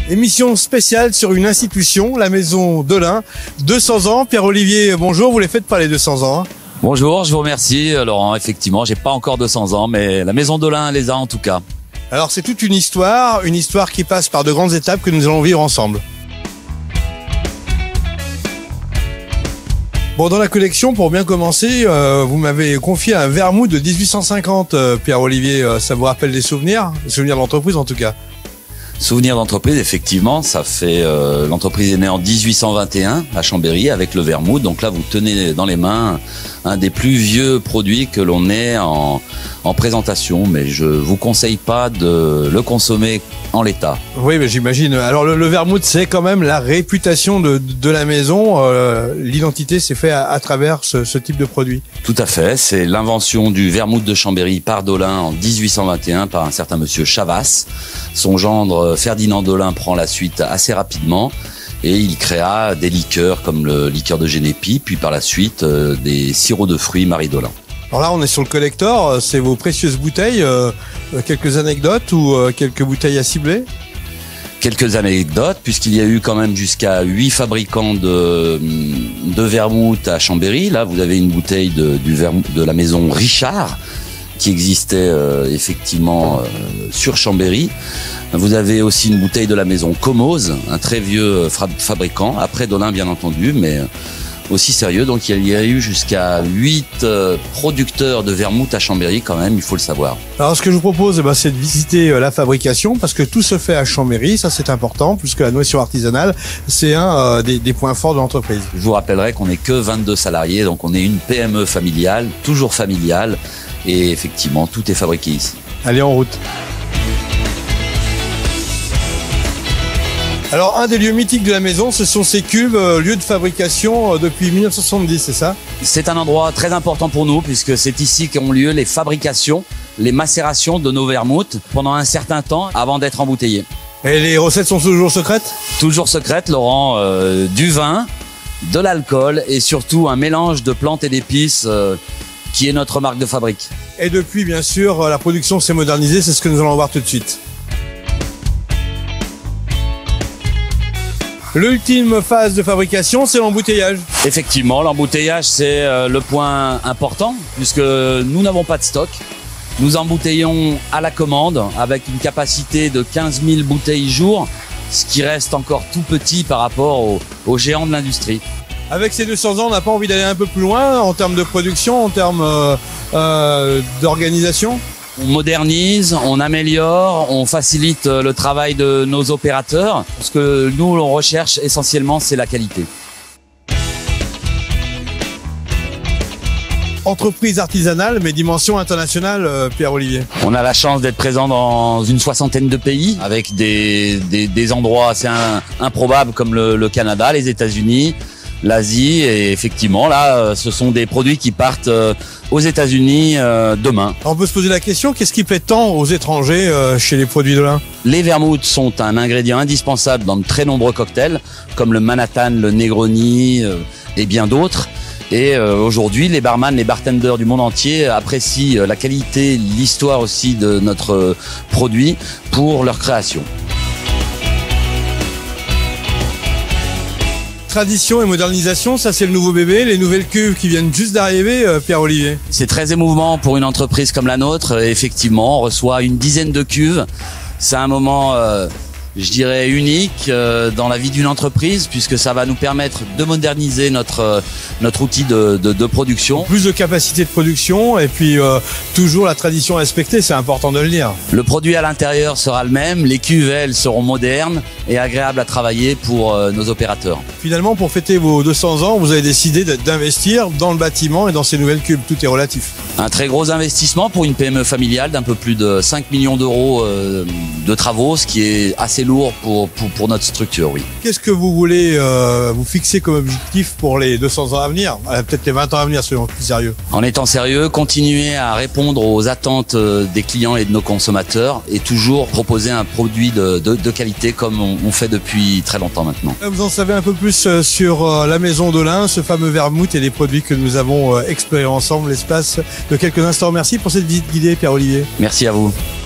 Émission spéciale sur une institution, la Maison Dolin, 200 ans. Pierre-Olivier, bonjour, vous les faites pas les 200 ans. Bonjour, je vous remercie Laurent. Effectivement, j'ai pas encore 200 ans, mais la Maison Dolin les a en tout cas. Alors c'est toute une histoire qui passe par de grandes étapes que nous allons vivre ensemble. Bon, dans la collection, pour bien commencer, vous m'avez confié un vermouth de 1850, Pierre-Olivier. Ça vous rappelle des souvenirs de l'entreprise en tout cas. Souvenir d'entreprise, effectivement, ça fait l'entreprise est née en 1821 à Chambéry avec le vermouth. Donc là, vous tenez dans les mains un des plus vieux produits que l'on ait en présentation, mais je vous conseille pas de le consommer en l'état. Oui, mais j'imagine. Alors le vermouth, c'est quand même la réputation de la maison. L'identité s'est faite à travers ce type de produit. Tout à fait. C'est l'invention du vermouth de Chambéry par Dolin en 1821 par un certain monsieur Chavas. Son gendre Ferdinand Dolin prend la suite assez rapidement et il créa des liqueurs comme le liqueur de Génépi, puis par la suite des sirops de fruits Marie Dolin. Alors là, on est sur le collector, c'est vos précieuses bouteilles. Quelques anecdotes ou quelques bouteilles à cibler? Quelques anecdotes, puisqu'il y a eu quand même jusqu'à 8 fabricants de vermouth à Chambéry. Là, vous avez une bouteille de la maison Richard, qui existait effectivement sur Chambéry. Vous avez aussi une bouteille de la maison Comoz, un très vieux fabricant, après Dolin bien entendu, mais aussi sérieux. Donc il y a eu jusqu'à 8 producteurs de vermouth à Chambéry quand même, il faut le savoir. Alors ce que je vous propose, c'est de visiter la fabrication, parce que tout se fait à Chambéry, ça c'est important, puisque la notion artisanale, c'est un des points forts de l'entreprise. Je vous rappellerai qu'on n'est que 22 salariés, donc on est une PME familiale, toujours familiale, et effectivement tout est fabriqué ici. Allez, en route. Alors, un des lieux mythiques de la maison, ce sont ces cuves, lieu de fabrication depuis 1970, c'est ça? C'est un endroit très important pour nous, puisque c'est ici qu'ont lieu les fabrications, les macérations de nos vermouths pendant un certain temps avant d'être embouteillés. Et les recettes sont toujours secrètes? Toujours secrètes, Laurent. Du vin, de l'alcool et surtout un mélange de plantes et d'épices qui est notre marque de fabrique. Et depuis, bien sûr, la production s'est modernisée, c'est ce que nous allons voir tout de suite. L'ultime phase de fabrication, c'est l'embouteillage. Effectivement, l'embouteillage, c'est le point important, puisque nous n'avons pas de stock. Nous embouteillons à la commande, avec une capacité de 15 000 bouteilles jour, ce qui reste encore tout petit par rapport aux géants de l'industrie. Avec ces 200 ans, on n'a pas envie d'aller un peu plus loin en termes de production, en termes d'organisation? On modernise, on améliore, on facilite le travail de nos opérateurs. Ce que nous, on recherche essentiellement, c'est la qualité. Entreprise artisanale, mais dimension internationale, Pierre-Olivier. On a la chance d'être présent dans une 60aine de pays, avec des endroits assez improbables comme le Canada, les États-Unis, l'Asie, et effectivement là ce sont des produits qui partent aux États-Unis demain. On peut se poser la question, qu'est-ce qui plaît tant aux étrangers chez les produits Dolin? Les vermouths sont un ingrédient indispensable dans de très nombreux cocktails comme le Manhattan, le Negroni et bien d'autres. Et aujourd'hui, les barman, les bartenders du monde entier apprécient la qualité, l'histoire aussi de notre produit pour leur création. Tradition et modernisation, ça c'est le nouveau bébé, les nouvelles cuves qui viennent juste d'arriver, Pierre-Olivier. C'est très émouvant pour une entreprise comme la nôtre. Effectivement, on reçoit une dizaine de cuves. C'est un moment, je dirais, unique dans la vie d'une entreprise, puisque ça va nous permettre de moderniser notre outil de production. Plus de capacité de production et puis toujours la tradition respectée, c'est important de le dire. Le produit à l'intérieur sera le même, les cuves, elles, seront modernes et agréables à travailler pour nos opérateurs. Finalement, pour fêter vos 200 ans, vous avez décidé d'investir dans le bâtiment et dans ces nouvelles cuves. Tout est relatif. Un très gros investissement pour une PME familiale d'un peu plus de 5 millions d'euros de travaux, ce qui est assez lourd pour notre structure, oui. Qu'est-ce que vous voulez vous fixer comme objectif pour les 200 ans à venir? Peut-être les 20 ans à venir, soyons plus sérieux. En étant sérieux, continuer à répondre aux attentes des clients et de nos consommateurs et toujours proposer un produit de qualité comme on fait depuis très longtemps maintenant. Vous en savez un peu plus sur la Maison Dolin, ce fameux vermouth et les produits que nous avons explorés ensemble l'espace de quelques instants. Merci pour cette visite guidée, Pierre-Olivier. Merci à vous.